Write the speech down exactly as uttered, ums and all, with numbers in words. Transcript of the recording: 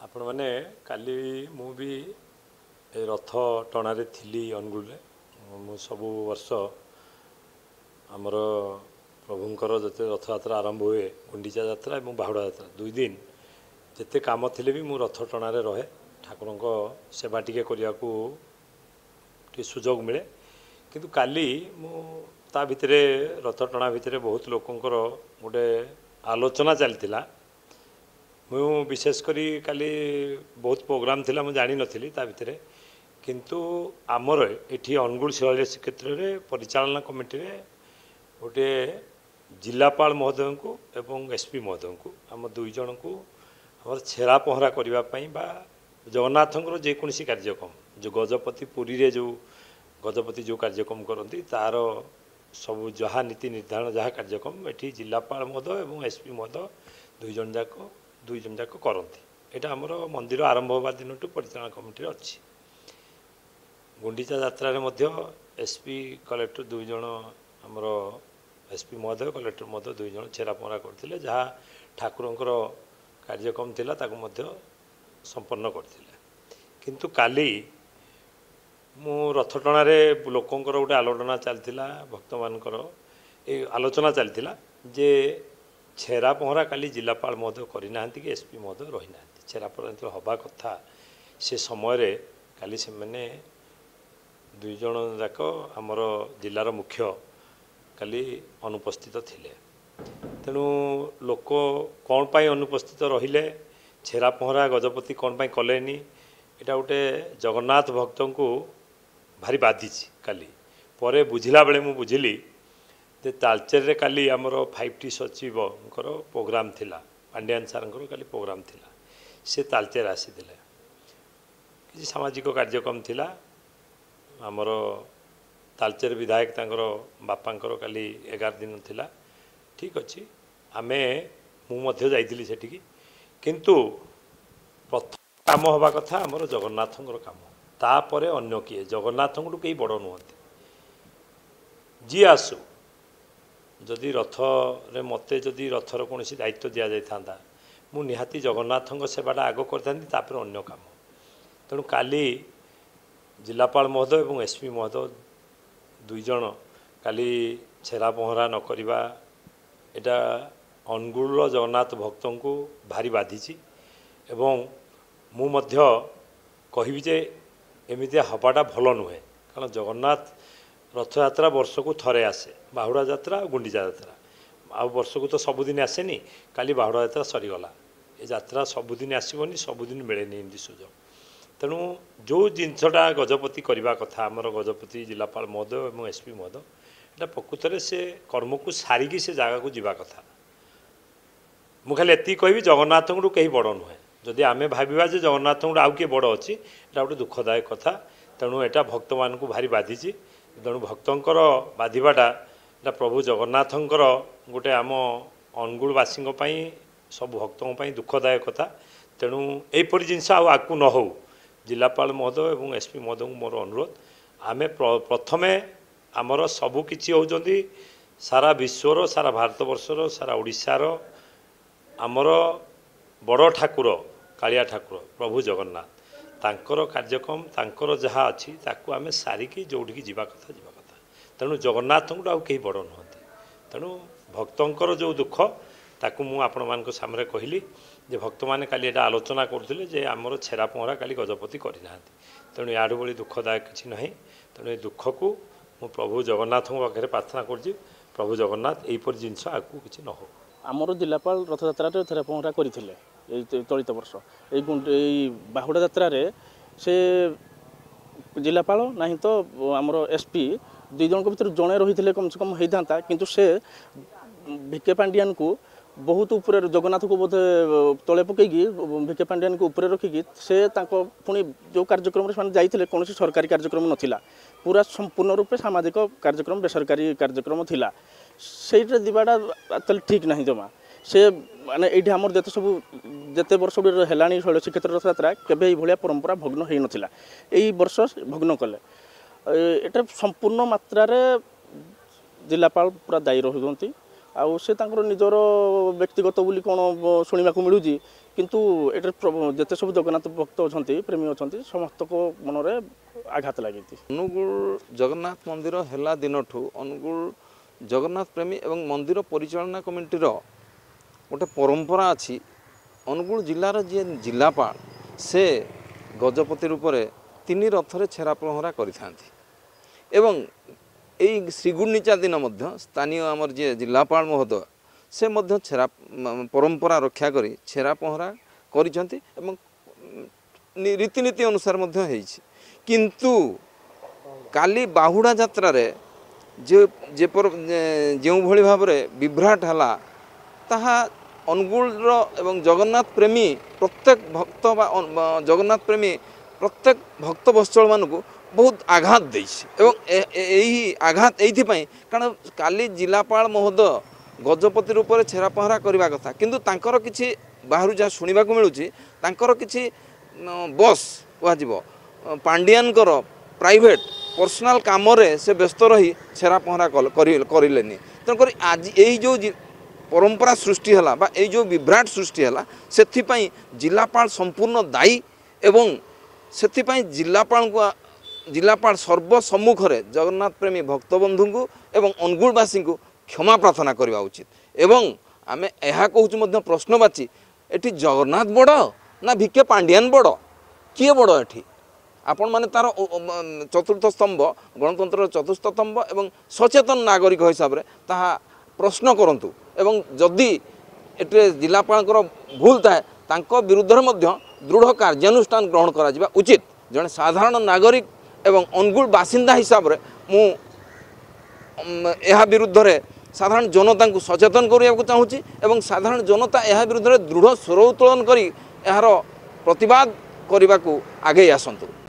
आपण मैंने काली मु भी रथ टणारे थिली अनुगुल मु सब वर्ष आमर प्रभुंकर जते रथ यात्रा आरंभ हुए गुंडीचा यात्रा और बाहुड़ा यात्रा दुई दिन जिते काम थिले भी मु रथ टणारे रहे ठाकुरों को सेवा टिके करिया को टी सुजोग मिले किंतु काली मु ता भितरे रथ टणा भितरे बहुत लोकंकर गोटे आलोचना चलतिला मु विशेष करी काली बहुत प्रोग्राम थिला मु जानी नथिली ता भितरे किंतु आमर एठी अनुगुल शिवालय क्षेत्र रे परिचालना कमिटी रे गोटे जिलापाल महोदय को एवं एसपी महोदय को आम दुई जन को आम छेरा पहरा करने बा जगन्नाथंकर जेकोसी कार्यक्रम जो गजपति पुरी रे जो गजपति जो कार्यक्रम करती तार सब जहाँ नीति निर्धारण जहाँ कार्यक्रम एटी जिलापाल महोदय एवं एसपी महोदय दुई जन जाक दुई जन जाक करती यहाँ आमर मंदिर आरंभ होगा दिन परिचालना कमिटी अच्छी गुंडीचा यात्रा एसपी कलेक्टर दुई जन आमर एसपी महोदय कलेक्टर महोदय दुई जन छेरा पहरा करते जहाँ ठाकुरंकर कार्यक्रम थिला ताकु मध्य संपन्न करथिले किंतु काली मु रथ टणारे लोकंकर गोटे आलोचना चलतिला भक्त मानकर ए आलोचना चलतिला जे छेरा पहरा काली जिलापाल महोदय करिना कि एसपी महोदय रही ना छेरा पहरा हवा कथा से समय रे काली से मैंने दुई जन जाक आमर जिलार मुख्य काली अनुपस्थित थिले तेणु लोक कौन पाई अनुपस्थित रहिले छेरा पहरा गजपति कौन पाई कलेनी एटा गोटे जगन्नाथ भक्त को भारी बाधी काली परे बुझिला बेले मु बुझिली जे तालचेर रे काली आमर फाइव टी सचिव प्रोग्राम थिला पांड्यान सारंकर काली प्रोग्राम थिला से तालचेर आसीथिले किसी सामाजिक कार्यक्रम थिला आमर तालचेर विधायक तांकर बापांकर काली एगार दिन थिला ठीक अच्छी आमे मु मध्य जाइथिली सेठिकी किंतु प्रथम काम हवा कथा आमर जगन्नाथंकर काम तापरे अन्य किए जगन्नाथंकु कई बड़ नुहति जी आसु जदि रथ रे मते जदि रथर कौन दायित्व दि जाता मु निहाती जगन्नाथंक सेवाटा आग कर अन्य काम तेणु काली जिलापाल महोदय और एसपी महोदय दुई जन काली छेरा पहरा न करवा एटा अनुगुल जगन्नाथ भक्त को भारी बाधी एवं मु मध्य कहि जे एमती हवाटा भल नुहे कारण जगन्नाथ रथ यात्रा वर्ष को थरे आसे बाहुड़ा यात्रा और गुंडीचा यात्रा आ वर्ष को तो सबुदिन आसेनी काली बाहुड़ा यात्रा सरीगला ये यात्रा सबुदिन आसबनी सबुदिन मिलेनी एमती सुजोग तेणु जो जिनसटा गजपति करवा कथा आमर गजपति जिलापाल महोदय और एसपी महोदय एटा प्रकृत में से कर्म को सारिकी से जगह को जीवा कथा मु खाली एति कहबी जगन्नाथ को कहीं बड़ नुहे जदि आमे भाविबा जे जगन्नाथ को आउ किए बड़ अच्छी एटा गोटे दुखदायक कथा तेणु एटा भक्त मान को भारी बाधी तेणु भक्तंकर बाधिबाटा एटा प्रभु जगन्नाथंकर गोटे आम अनुगुलवासी सब भक्तों दुखदायक कथा तेणु यहपरी जिनस आगू न हो जिलापाल महोदय और एसपी महोदय को मोर अनुरोध आमे प्रथमे आमर सबू किछि होउजंदी सारा विश्वर सारा भारतवर्षर सारा ओडिशार आमर बड़ ठाकुर कालिया ठाकुर प्रभु जगन्नाथ तांकर कार्यक्रम तांकर जहाँ अच्छी ताकू आमे सारिकी जोड़िकी जीवा कथा जीवा कथा तेणु जगन्नाथ को आउ कहीं बड़ नुहति तेणु भक्तंकर जो दुख ताकू मु आपण मान सामने कहली जे भक्त मैंने काली एटा आलोचना करते जे आमर छेरा पहरा काली गजपति करना तेणु याडू बड़ी दुखदायक किसी ना तेणु ये दुख को मु प्रभु जगन्नाथ पाखे प्रार्थना कर प्रभु जगन्नाथ यहीपर जिनस आगू किसी न हो आमर जिलापाल रथ यात्रा छेरा पहरा करते चलित वर्ष यही बाहुड़ा यात्रा से जिलापाल ना तो आमर एसपी दुई जन भर जड़े रही थे कम से कम होता किंतु से भिके पांडियान को बहुत ऊपर जगन्नाथ को बोधे तले पकईकी भिके पांडियान को ऊपर रखिकी से पुणी जो कार्यक्रम से जाते कौन सरकारी कार्यक्रम नाला पूरा संपूर्ण रूपे सामाजिक कार्यक्रम बेसरकारी कार्यक्रम थिला से दिवाटा ठीक ना जमा से माने ये आमर जिते सब जिते वर्ष है शैलसी क्षेत्र रथ यात्रा केवे भाया परंपरा भग्न हो नाला यही वर्ष भग्न कले यहाँ संपूर्ण मात्रा जिलापाल पूरा दायी रही आउ से तांकर निजर व्यक्तिगत बोली कौन शुणा मिलूँ किंतु एटर जिते सब जगन्नाथ भक्त अच्छा प्रेमी अच्छा समस्त को मन में आघात लगी। अनुगुल जगन्नाथ मंदिर है दिन ठू अनुगुल जगन्नाथ प्रेमी एवं मंदिर परिचालना कमिटीर गोटे परंपरा अच्छी। अनुगुल जिलार जी जिलापाल से गजपति रूप में तीन रथरे छेरा पहरा करें श्रीगुंडीचा दिन स्थानीय आमर जी जिलापाल महोदय से मध्य छेरा परंपरा रक्षा करी छेरा पहरा करिसेंती एवं रीतिनीति अनुसार मध्य हेछि। किंतु काली बाहुड़ा यात्रा रे जे जे जो भली भाव रे विभ्राट हला ताहा अनुगुल एवं जगन्नाथ प्रेमी प्रत्येक भक्त बा जगन्नाथ प्रेमी प्रत्येक भक्त वत्सल मानक बहुत आघात देछि एवं यही आघात एथि पई कारण काली जिलापाल महोदय गजपति रूप में छेरा पहरा करने कथा किंतु तांकर किछि बाहर जहाँ शुणा मिलूँ तांकर किछि बस कह पांडियानकर प्राइवेट पर्सनाल काम रे से व्यस्त रही छेरा पहरा करें तेणुक आज यही जो परंपरा सृष्टि है बा यही जो विभ्राट सृष्टि है से जिलापाल संपूर्ण दायी एवं से जिलापाल को जिलापाल सर्वसम्मुख में जगन्नाथ प्रेमी भक्तबंधु को एवं अनुगुलवासी को क्षमा प्रार्थना करवा उचित। एवं आमे यह कहूँ प्रश्नवाची एटी जगन्नाथ बड़ ना भिके पांडियान बड़ किए बड़ एटी आपण माने तार चतुर्थ स्तंभ गणतंत्र चतुर्थ स्तंभ एवं सचेतन नागरिक हिसाब से ताहा प्रश्न करंतु एवं जदि एटे जिलापाल भूल थाए तांको विरुद्ध में दृढ़ कार्यानुष्ठान ग्रहण करा उचित। जड़े साधारण नागरिक एवं अनुगुल बासिंदा हिसाब से मु यह विरुद्ध रे साधारण जनता को सचेतन करने चाहूँगी एवं साधारण जनता यह विरुद्ध रे दृढ़ स्वर उत्तोलन करी यार प्रतिवाद करने को आगे आसतु।